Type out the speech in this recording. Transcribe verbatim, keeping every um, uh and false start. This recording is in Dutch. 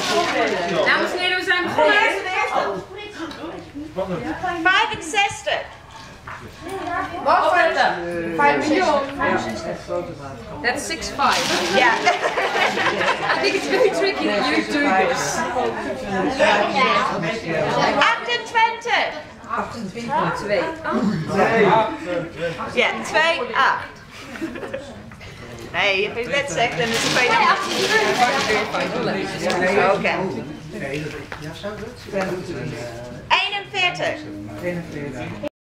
Dames en heren, we zijn begonnen. vijfenzestig. Wat verder? vijfenzestig. That's six five. Ja. I think it's very tricky that you do this. achtentwintig. achtentwintig, twee. Ja, twee, acht. Nee, je hebt net gezegd en het is twee. Oké. eenenveertig.